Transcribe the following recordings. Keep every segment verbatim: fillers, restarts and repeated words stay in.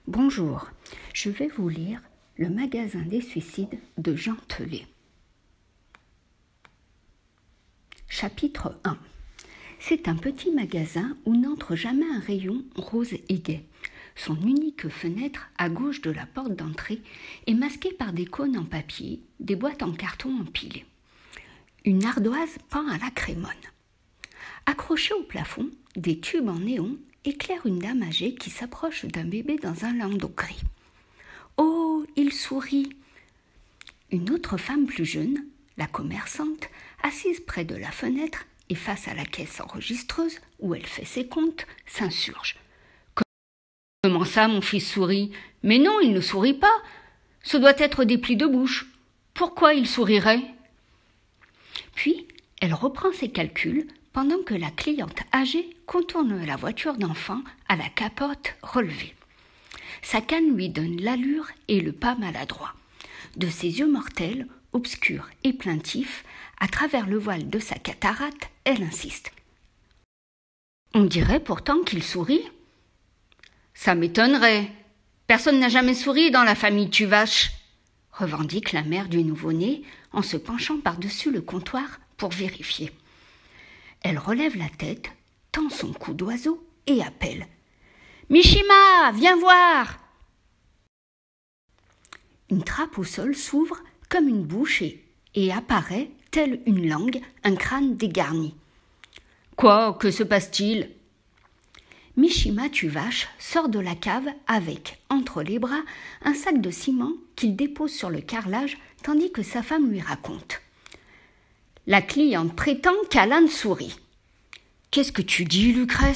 Bonjour, je vais vous lire Le magasin des suicides de Jean Telet. Chapitre un. C'est un petit magasin où n'entre jamais un rayon rose et gai. Son unique fenêtre à gauche de la porte d'entrée est masquée par des cônes en papier, des boîtes en carton empilées. Une ardoise pend à la crémone. Accrochés au plafond, des tubes en néon éclairent une dame âgée qui s'approche d'un bébé dans un landau gris. Oh, il sourit. Une autre femme plus jeune, la commerçante, assise près de la fenêtre et face à la caisse enregistreuse où elle fait ses comptes, s'insurge. Comment ça, mon fils sourit? Mais non, il ne sourit pas. Ce doit être des plis de bouche. Pourquoi il sourirait? Puis, elle reprend ses calculs pendant que la cliente âgée contourne la voiture d'enfant à la capote relevée. Sa canne lui donne l'allure et le pas maladroit. De ses yeux mortels, obscurs et plaintifs, à travers le voile de sa cataracte, elle insiste. On dirait pourtant qu'il sourit. Ça m'étonnerait. Personne n'a jamais souri dans la famille Tuvache, revendique la mère du nouveau-né en se penchant par-dessus le comptoir pour vérifier. Elle relève la tête, tend son cou d'oiseau et appelle. « Mishima, viens voir !» Une trappe au sol s'ouvre comme une bouche et, et apparaît, telle une langue, un crâne dégarni. « Quoi, que se passe-t-il » Mishima Tuvache sort de la cave avec, entre les bras, un sac de ciment qu'il dépose sur le carrelage tandis que sa femme lui raconte. La cliente prétend qu'Alan sourit. « Qu'est-ce que tu dis, Lucrèce ?»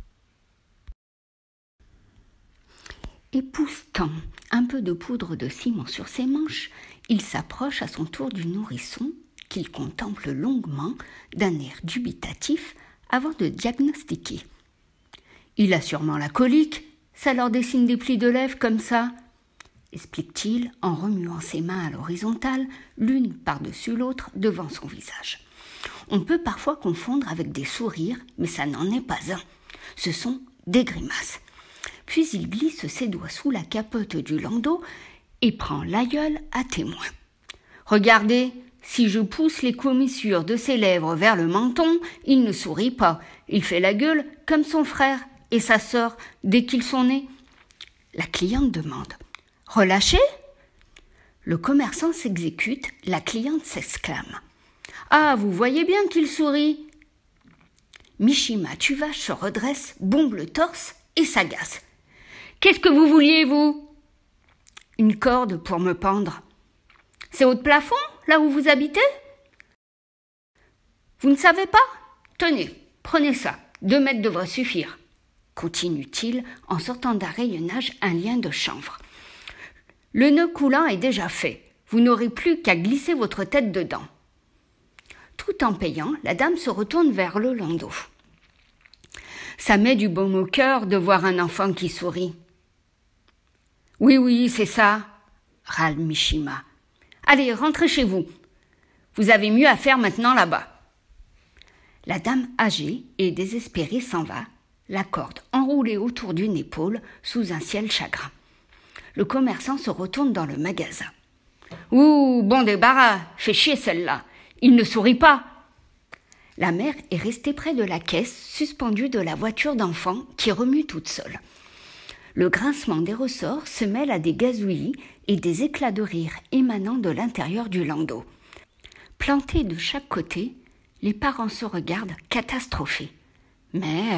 Époussetant un peu de poudre de ciment sur ses manches, il s'approche à son tour du nourrisson, qu'il contemple longuement, d'un air dubitatif, avant de diagnostiquer. « Il a sûrement la colique, ça leur dessine des plis de lèvres comme ça, » explique-t-il en remuant ses mains à l'horizontale, l'une par-dessus l'autre devant son visage. On peut parfois confondre avec des sourires, mais ça n'en est pas un. Ce sont des grimaces. Puis il glisse ses doigts sous la capote du landau et prend l'aïeul à témoin. « Regardez, si je pousse les commissures de ses lèvres vers le menton, il ne sourit pas. Il fait la gueule comme son frère et sa sœur dès qu'ils sont nés. » La cliente demande. « Relâchez ?» Le commerçant s'exécute, la cliente s'exclame. « Ah, vous voyez bien qu'il sourit !» Mishima Tuvache se redresse, bombe le torse et s'agace. « Qu'est-ce que vous vouliez, vous ?»« Une corde pour me pendre. »« C'est haut de plafond, là où vous habitez ?»« Vous ne savez pas ? Tenez, prenez ça, deux mètres devraient suffire. » continue-t-il en sortant d'un rayonnage un lien de chanvre. « Le nœud coulant est déjà fait. Vous n'aurez plus qu'à glisser votre tête dedans. » Tout en payant, la dame se retourne vers le landau. « Ça met du baume au cœur de voir un enfant qui sourit. »« Oui, oui, c'est ça, » râle Mishima. « Allez, rentrez chez vous. Vous avez mieux à faire maintenant là-bas. » La dame âgée et désespérée s'en va, la corde enroulée autour d'une épaule sous un ciel chagrin. Le commerçant se retourne dans le magasin. « Ouh, bon débarras, fait chier celle-là. Il ne sourit pas. » La mère est restée près de la caisse, suspendue de la voiture d'enfant qui remue toute seule. Le grincement des ressorts se mêle à des gazouillis et des éclats de rire émanant de l'intérieur du landau. Plantés de chaque côté, les parents se regardent catastrophés. « Merde !»